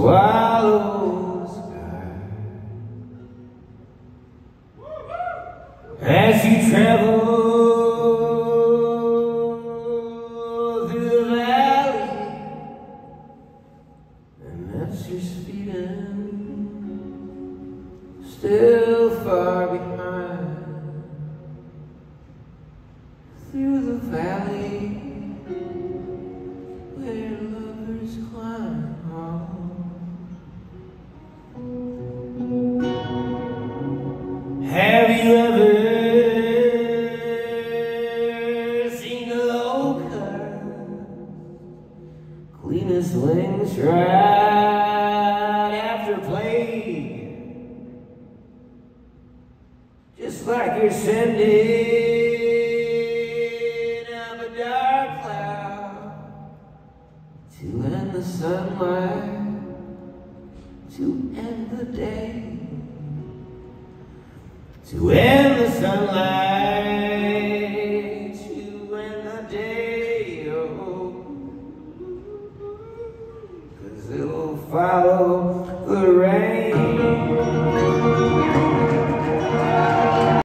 swallow the sky as you travel through the valley, and that's your speeding still far behind. Through the valley where lovers climb. Have you ever seen the locust clean his wings right after plague? Just like you're sending up a dark cloud to end the sunlight, to end the day, to end the sunlight, to end the day, oh, 'cause it'll follow the rain.